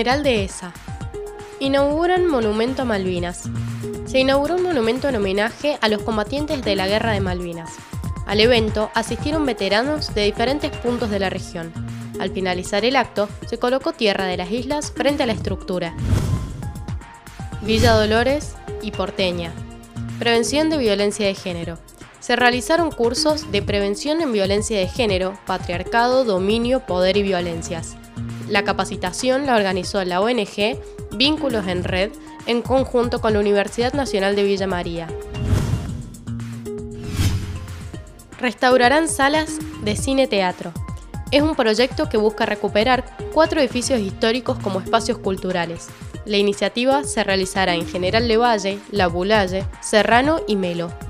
General Dehesa. Inauguran monumento a Malvinas. Se inauguró un monumento en homenaje a los combatientes de la Guerra de Malvinas. Al evento asistieron veteranos de diferentes puntos de la región. Al finalizar el acto, se colocó tierra de las islas frente a la estructura. Villa Dolores y Porteña. Prevención de violencia de género. Se realizaron cursos de prevención en violencia de género, patriarcado, dominio, poder y violencias. La capacitación la organizó la ONG Vínculos en Red en conjunto con la Universidad Nacional de Villa María. Restaurarán salas de cine-teatro. Es un proyecto que busca recuperar 4 edificios históricos como espacios culturales. La iniciativa se realizará en General Lavalle, La Bulalle, Serrano y Melo.